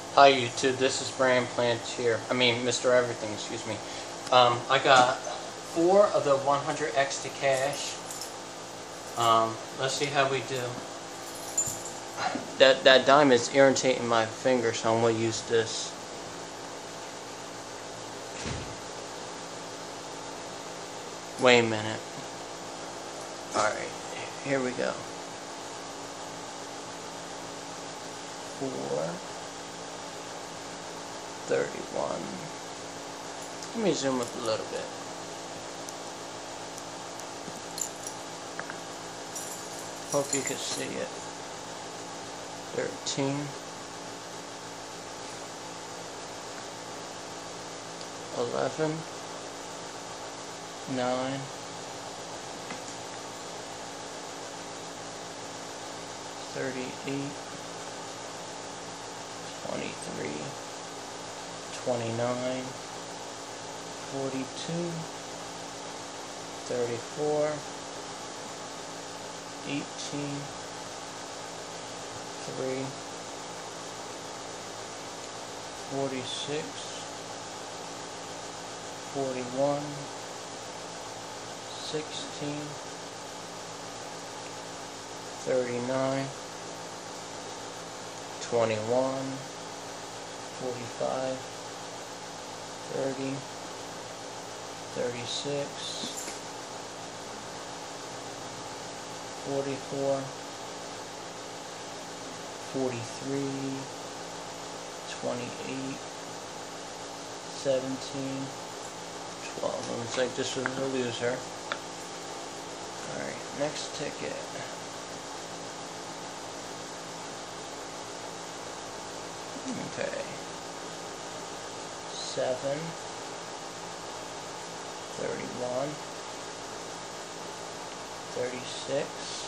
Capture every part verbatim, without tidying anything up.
Hi YouTube, this is Brian Plantier. I mean, Mister Everything, excuse me. Um, I got four of the one hundred X to cash. Um, let's see how we do. That, that dime is irritating my finger, so I'm going to use this. Wait a minute. Alright, here we go. Four. thirty-one. Let me zoom up a little bit. Hope you can see it. thirteen. eleven. nine. thirty-eight. twenty-three. twenty-nine, forty-two, thirty-four, eighteen, three, forty-six, forty-one, sixteen, thirty-nine, twenty-one, forty-five, thirty, thirty-six, forty-four, forty-three, twenty-eight, seventeen, twelve. Looks like this was a loser. Alright, next ticket. Okay. Seven, thirty-one, thirty-six,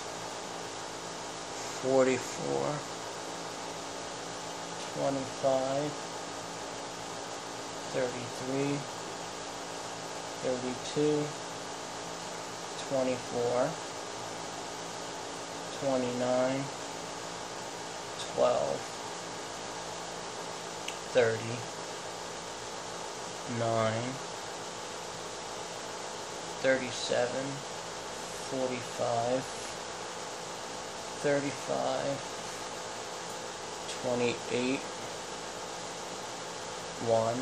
forty-four, twenty-five, thirty-three, thirty-two, twenty-four, twenty-nine, twelve, thirty, nine, thirty-seven, forty-five, thirty-five, twenty-eight, one,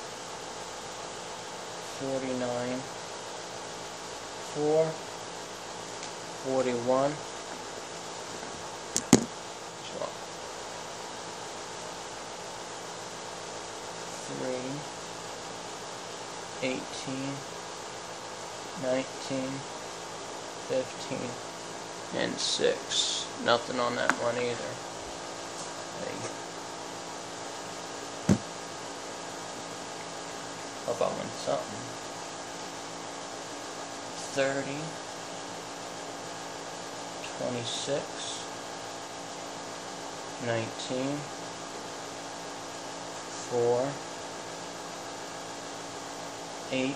forty-nine, four, forty-one, three, eighteen, nineteen, fifteen, and six. Nothing on that one either. Hey. Hope I win something. thirty, twenty-six, nineteen, four, eight,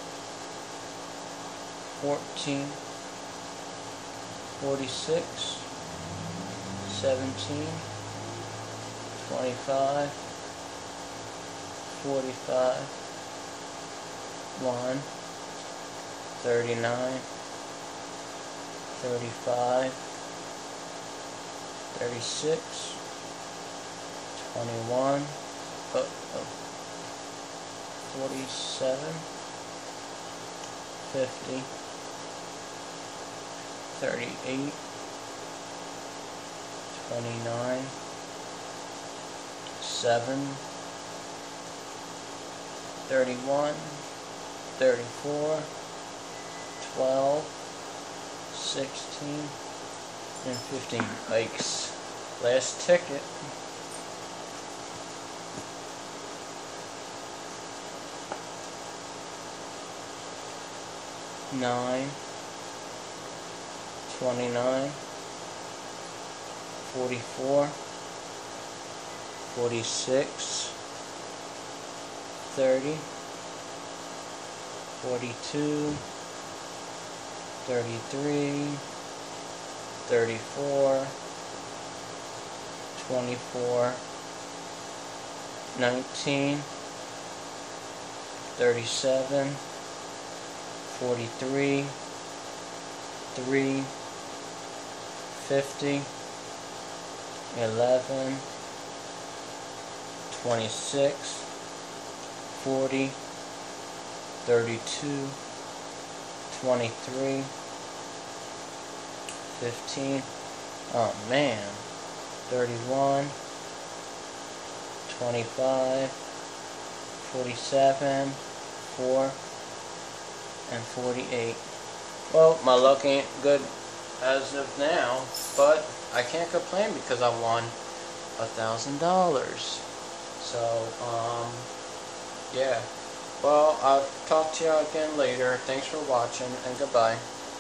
fourteen, forty-six, seventeen, twenty-five, forty-five, one, thirty-nine, thirty-five, thirty-six, twenty-one, oh, oh, forty-seven, fifty, thirty-eight, twenty-nine, seven, thirty-one, thirty-four, twelve, sixteen, and fifteen. Yikes. Last ticket. nine, twenty-nine, forty-four, forty-six, thirty, forty-two, thirty-three, thirty-four, twenty-four, nineteen, thirty-seven, forty-three, three, fifty, eleven, twenty-six, forty, thirty-two, twenty-three, fifteen, oh man, thirty-one, twenty-five, forty-seven, four, and forty-eight. Well, my luck ain't good as of now, but I can't complain because I won a thousand dollars. So, um, yeah. Well, I'll talk to you again later. Thanks for watching, and goodbye.